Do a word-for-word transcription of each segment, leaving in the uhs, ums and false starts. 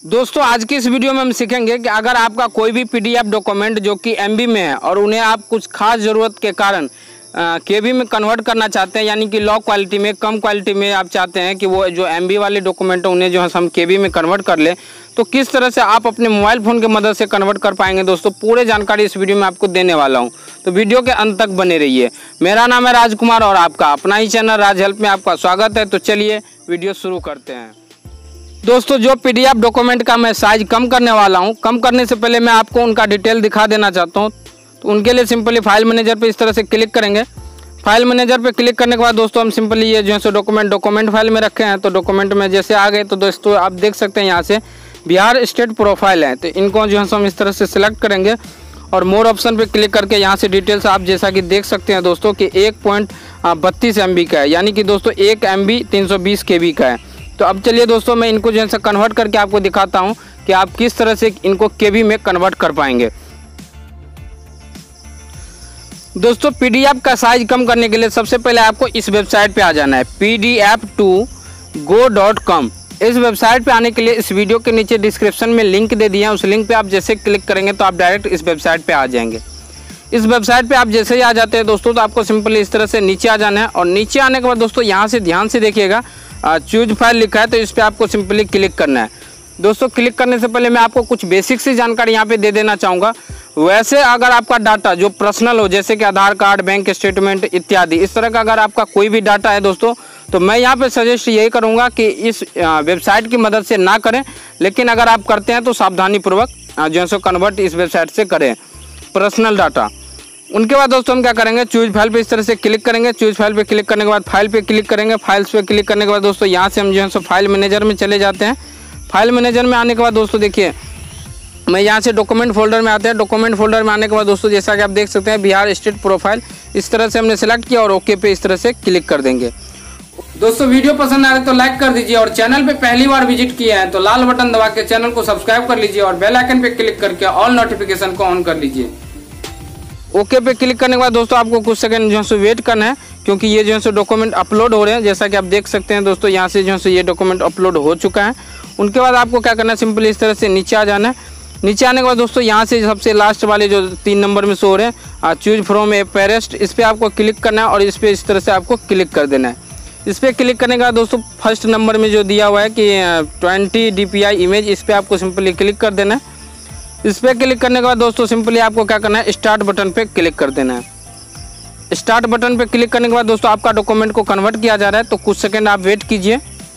दोस्तों आज की इस वीडियो में हम सीखेंगे कि अगर आपका कोई भी पीडीएफ डॉक्यूमेंट जो कि एमबी में है और उन्हें आप कुछ खास ज़रूरत के कारण केबी में कन्वर्ट करना चाहते हैं, यानी कि लो क्वालिटी में, कम क्वालिटी में आप चाहते हैं कि वो जो एमबी वाले डॉक्यूमेंट है उन्हें जो है हम केबी में कन्वर्ट कर लें, तो किस तरह से आप अपने मोबाइल फ़ोन की मदद से कन्वर्ट कर पाएंगे दोस्तों, पूरे जानकारी इस वीडियो में आपको देने वाला हूँ। तो वीडियो के अंत तक बने रहिए। मेरा नाम है राजकुमार और आपका अपना ही चैनल राज हेल्प में आपका स्वागत है। तो चलिए वीडियो शुरू करते हैं। दोस्तों जो पीडीएफ डॉक्यूमेंट का मैं साइज कम करने वाला हूं, कम करने से पहले मैं आपको उनका डिटेल दिखा देना चाहता हूं। तो उनके लिए सिंपली फाइल मैनेजर पे इस तरह से क्लिक करेंगे। फाइल मैनेजर पे क्लिक करने के बाद दोस्तों हम सिंपली ये जो है सो डॉक्यूमेंट डॉक्यूमेंट फाइल में रखे हैं। तो डॉक्यूमेंट में जैसे आ गए तो दोस्तों आप देख सकते हैं यहाँ से बिहार स्टेट प्रोफाइल है। तो इनको जो है सो हम इस तरह से सिलेक्ट करेंगे और मोर ऑप्शन पे क्लिक करके यहाँ से डिटेल्स आप जैसा कि देख सकते हैं दोस्तों कि एक पॉइंट बत्तीस एम बी का है, यानी कि दोस्तों एक एम बी तीन सौ बीस के बी का है। तो अब चलिए दोस्तों मैं इनको जो है कन्वर्ट करके आपको दिखाता हूं कि आप किस तरह से इनको केबी में कन्वर्ट कर पाएंगे। दोस्तों पीडीएफ का साइज कम करने के लिए सबसे पहले आपको इस वेबसाइट पे आ जाना है P D F to go dot com. इस वेबसाइट पे आने के लिए इस वीडियो के नीचे डिस्क्रिप्शन में लिंक दे दिया है, उस लिंक पे आप जैसे क्लिक करेंगे तो आप डायरेक्ट इस वेबसाइट पे आ जाएंगे। इस वेबसाइट पे आप जैसे ही आ जाते हैं दोस्तों तो आपको सिंपली इस तरह से नीचे आ जाना है और नीचे आने के बाद दोस्तों यहाँ से ध्यान से देखिएगा चूज फाइल लिखा है, तो इस पर आपको सिंपली क्लिक करना है। दोस्तों क्लिक करने से पहले मैं आपको कुछ बेसिक सी जानकारी यहाँ पे दे देना चाहूँगा। वैसे अगर आपका डाटा जो पर्सनल हो, जैसे कि आधार कार्ड, बैंक स्टेटमेंट इत्यादि, इस तरह का अगर आपका कोई भी डाटा है दोस्तों, तो मैं यहाँ पे सजेस्ट यही करूँगा कि इस वेबसाइट की मदद से ना करें। लेकिन अगर आप करते हैं तो सावधानीपूर्वक जो है सो कन्वर्ट इस वेबसाइट से करें पर्सनल डाटा। उनके बाद दोस्तों हम क्या करेंगे, चूज फाइल पे इस तरह से क्लिक करेंगे। चूज फाइल पे क्लिक करने के बाद फाइल पे क्लिक करेंगे। फाइल्स पे क्लिक करने के बाद दोस्तों यहाँ से हम जो है सो फाइल मैनेजर में चले जाते हैं। फाइल मैनेजर में आने के बाद दोस्तों देखिए मैं यहाँ से डॉक्यूमेंट फोल्डर में आते हैं। डॉक्यूमेंट फोल्डर में आने के बाद दोस्तों जैसा कि आप देख सकते हैं बिहार स्टेट प्रोफाइल, इस तरह से हमने सेलेक्ट किया और ओके पे इस तरह से क्लिक कर देंगे। दोस्तों वीडियो पसंद आ रहा है तो लाइक कर दीजिए और चैनल पे पहली बार विजिट किया है तो लाल बटन दबा के चैनल को सब्सक्राइब कर लीजिए और बेल आइकन पे क्लिक करके ऑल नोटिफिकेशन को ऑन कर लीजिए। ओके पे क्लिक करने के बाद दोस्तों आपको कुछ सेकंड जो है सो वेट करना है, क्योंकि ये जो है सो डॉक्यूमेंट अपलोड हो रहे हैं। जैसा कि आप देख सकते हैं दोस्तों यहाँ से जो है सो ये डॉक्यूमेंट अपलोड हो चुका है। उनके बाद आपको क्या करना है, सिंपली इस तरह से नीचे आ जाना है। नीचे आने के बाद दोस्तों यहाँ से सबसे लास्ट वाले जो तीन नंबर में शो हो रहे हैं चूज फ्रॉम ए पेरेस्ट, इस पर आपको क्लिक करना है और इस पर इस तरह से आपको क्लिक कर देना है। इस पर क्लिक करने के बाद दोस्तों फर्स्ट नंबर में जो दिया हुआ है कि twenty D P I image, इस पर आपको सिंपली क्लिक कर देना है। इस पर क्लिक करने के बाद दोस्तों सिंपली आपको क्या करना है, स्टार्ट बटन पे क्लिक कर देना है। स्टार्ट बटन पे क्लिक करने के बाद दोस्तों आपका डॉक्यूमेंट को कन्वर्ट किया जा रहा है, तो कुछ सेकंड आप वेट कीजिए।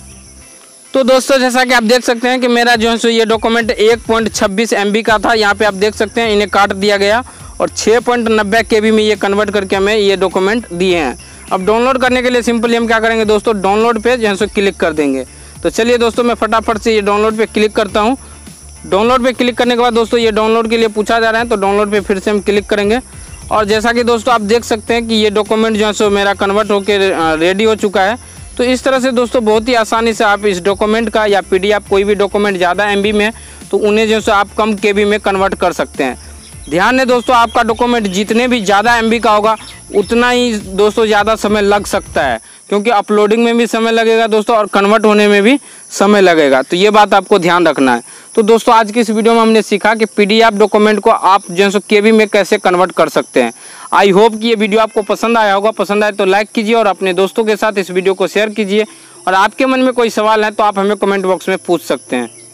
तो दोस्तों जैसा कि आप देख सकते हैं कि मेरा जो है सो ये डॉक्यूमेंट एक पॉइंट छब्बीस एम बी का था। यहाँ पे आप देख सकते हैं इन्हें काट दिया गया और छः पॉइंट नब्बे के बी में ये कन्वर्ट करके हमें ये डॉक्यूमेंट दिए हैं। अब डाउनलोड करने के लिए सिंपली हम क्या करेंगे दोस्तों, डाउनलोड पे जो है सो क्लिक कर देंगे। तो चलिए दोस्तों मैं फटाफट से ये डाउनलोड पे क्लिक करता हूँ। डाउनलोड पे क्लिक करने के बाद दोस्तों ये डाउनलोड के लिए पूछा जा रहा है, तो डाउनलोड पे फिर से हम क्लिक करेंगे और जैसा कि दोस्तों आप देख सकते हैं कि ये डॉक्यूमेंट जो है सो मेरा कन्वर्ट होकर रेडी हो चुका है। तो इस तरह से दोस्तों बहुत ही आसानी से आप इस डॉक्यूमेंट का या पीडीएफ कोई भी डॉक्यूमेंट ज़्यादा एमबी में है तो उन्हें जो है आप कम केबी में कन्वर्ट कर सकते हैं। ध्यान दें दोस्तों, आपका डॉक्यूमेंट जितने भी ज़्यादा एमबी का होगा उतना ही दोस्तों ज़्यादा समय लग सकता है, क्योंकि अपलोडिंग में भी समय लगेगा दोस्तों और कन्वर्ट होने में भी समय लगेगा। तो ये बात आपको ध्यान रखना है। तो दोस्तों आज की इस वीडियो में हमने सीखा कि पीडीएफ डॉक्यूमेंट को आप जो है सो केबी में कैसे कन्वर्ट कर सकते हैं। आई होप कि ये वीडियो आपको पसंद आया होगा। पसंद आए तो लाइक कीजिए और अपने दोस्तों के साथ इस वीडियो को शेयर कीजिए और आपके मन में कोई सवाल है तो आप हमें कमेंट बॉक्स में पूछ सकते हैं।